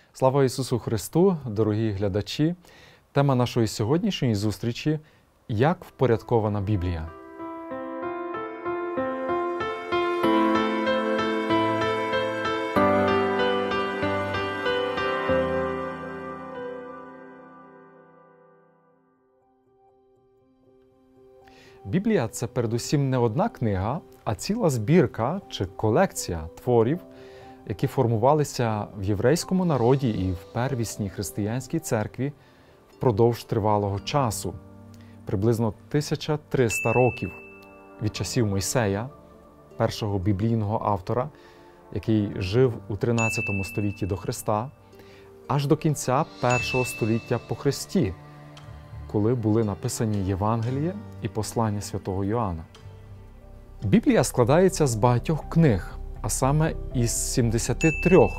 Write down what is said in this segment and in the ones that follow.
Слава Ісусу Христу, дорогі глядачі! Тема нашої сьогоднішньої зустрічі – як впорядкована Біблія. Біблія – це передусім не одна книга, а ціла збірка чи колекція творів, які формувалися в єврейському народі і в первісній християнській церкві впродовж тривалого часу, приблизно 1300 років від часів Мойсея, першого біблійного автора, який жив у 13 столітті до Христа, аж до кінця першого століття по Христі, коли були написані Євангеліє і послання святого Йоанна. Біблія складається з багатьох книг, а саме із 73,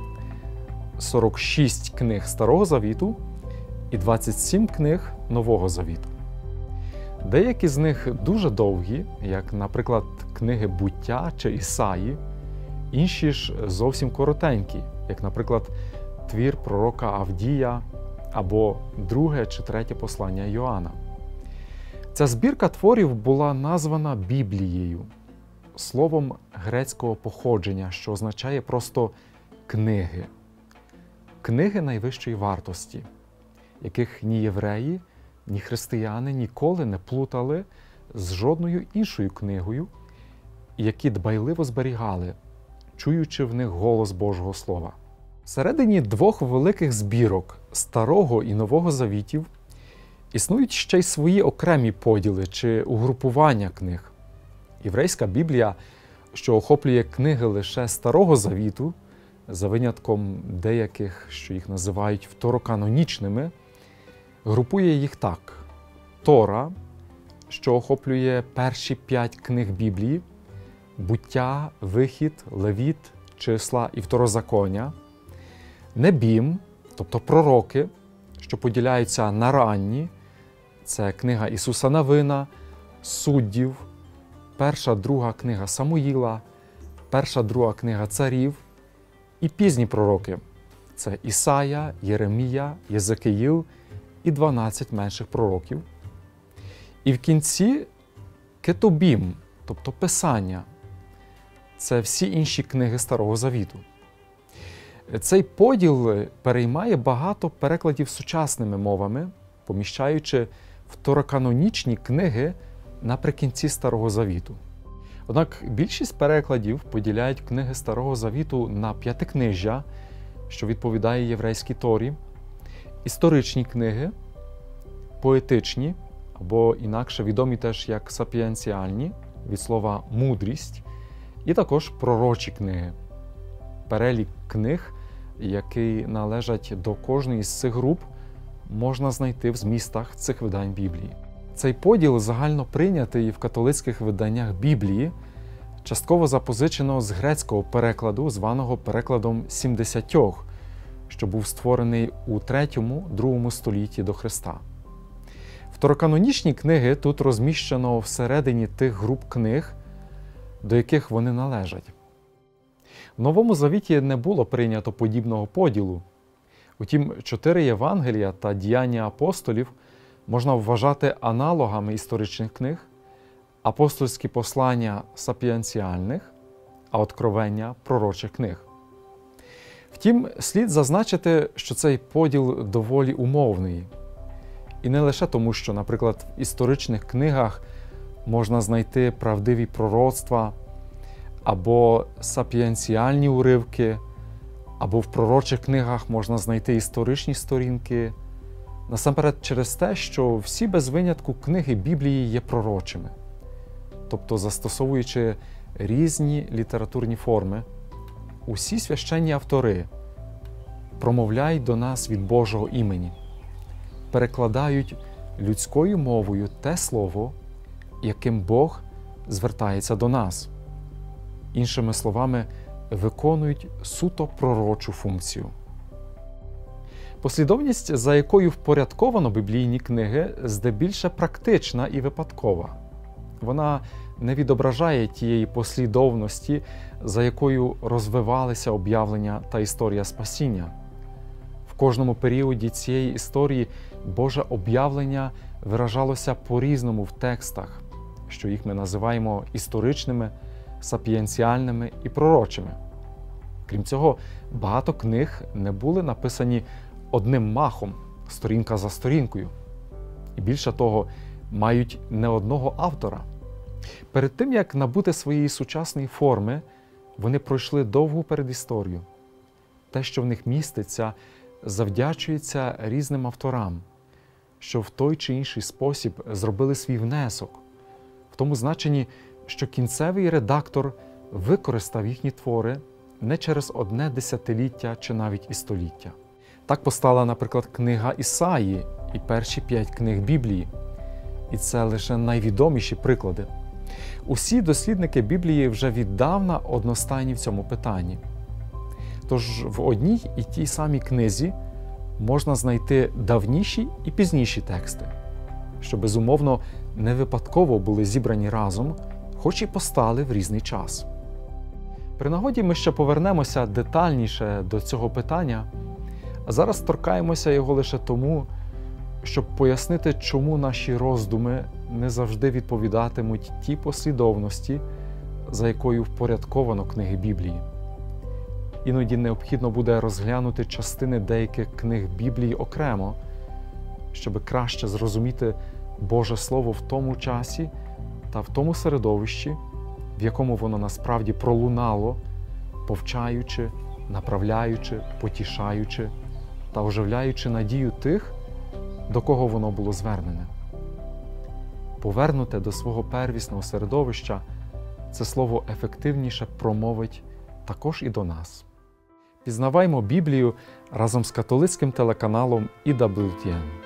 46 книг Старого Завіту і 27 книг Нового Завіту. Деякі з них дуже довгі, як, наприклад, книги Буття чи Ісаї, інші ж зовсім коротенькі, як, наприклад, твір пророка Авдія або друге чи третє послання Йоанна. Ця збірка творів була названа Біблією, словом грецького походження, що означає просто «книги». Книги найвищої вартості, яких ні євреї, ні християни ніколи не плутали з жодною іншою книгою, які дбайливо зберігали, чуючи в них голос Божого Слова. Всередині двох великих збірок Старого і Нового Завітів існують ще й свої окремі поділи чи угрупування книг. Єврейська Біблія, що охоплює книги лише Старого Завіту, за винятком деяких, що їх називають второканонічними, групує їх так. Тора, що охоплює перші 5 книг Біблії, Буття, Вихід, Левіт, Числа і Второзаконня, Небім, тобто пророки, що поділяються на ранні, це книга Ісуса Навина, Суддів, перша, друга книга Самуїла, перша, друга книга Царів і пізні пророки – це Ісая, Єремія, Єзекиїл і 12 менших пророків. І в кінці Кетубім, тобто Писання – це всі інші книги Старого Завіту. Цей поділ переймає багато перекладів сучасними мовами, поміщаючи второканонічні книги наприкінці Старого Завіту. Однак більшість перекладів поділяють книги Старого Завіту на п'ятикнижжя, що відповідає єврейській Торі, історичні книги, поетичні, або інакше відомі теж як сапіенціальні, від слова «мудрість», і також пророчі книги. Перелік книг, які належать до кожної з цих груп, можна знайти в змістах цих видань Біблії. Цей поділ загально прийнятий в католицьких виданнях Біблії, частково запозичено з грецького перекладу, званого перекладом 70, що був створений у 3-2 столітті до Христа. Второканонічні книги тут розміщено всередині тих груп книг, до яких вони належать. В Новому Завіті не було прийнято подібного поділу. Утім, 4 Євангелія та діяння апостолів можна вважати аналогами історичних книг, апостольські послання сапіенціальних, а откровення пророчих книг. Втім, слід зазначити, що цей поділ доволі умовний. І не лише тому, що, наприклад, в історичних книгах можна знайти правдиві пророцтва, або сапіенціальні уривки, або в пророчих книгах можна знайти історичні сторінки. Насамперед через те, що всі без винятку книги Біблії є пророчими. Тобто, застосовуючи різні літературні форми, усі священні автори промовляють до нас від Божого імені, перекладають людською мовою те слово, яким Бог звертається до нас. Іншими словами, виконують суто пророчу функцію. Послідовність, за якою впорядковано біблійні книги, здебільше практична і випадкова. Вона не відображає тієї послідовності, за якою розвивалися об'явлення та історія спасіння. кожному періоді цієї історії Боже об'явлення виражалося по-різному в текстах, що їх ми називаємо історичними, сапієнціальними і пророчими. Крім цього, багато книг не були написані одним махом, сторінка за сторінкою. І більше того, мають не одного автора. Перед тим, як набути своєї сучасної форми, вони пройшли довгу передісторію. Те, що в них міститься, завдячується різним авторам, що в той чи інший спосіб зробили свій внесок, в тому значенні, що кінцевий редактор використав їхні твори не через одне десятиліття чи навіть і століття. Так постала, наприклад, книга Ісаї і перші 5 книг Біблії. І це лише найвідоміші приклади. Усі дослідники Біблії вже віддавна одностайні в цьому питанні. Тож в одній і тій самій книзі можна знайти давніші і пізніші тексти, що, безумовно, не випадково були зібрані разом, хоч і постали в різний час. При нагоді ми ще повернемося детальніше до цього питання, а зараз торкаємося його лише тому, щоб пояснити, чому наші роздуми не завжди відповідатимуть тій послідовності, за якою впорядковано книги Біблії. Іноді необхідно буде розглянути частини деяких книг Біблії окремо, щоб краще зрозуміти Боже Слово в тому часі та в тому середовищі, в якому воно насправді пролунало, повчаючи, направляючи, потішаючи та оживляючи надію тих, до кого воно було звернене. Повернуте до свого первісного середовища, це слово ефективніше промовить також і до нас. Пізнаваймо Біблію разом з католицьким телеканалом EWTN.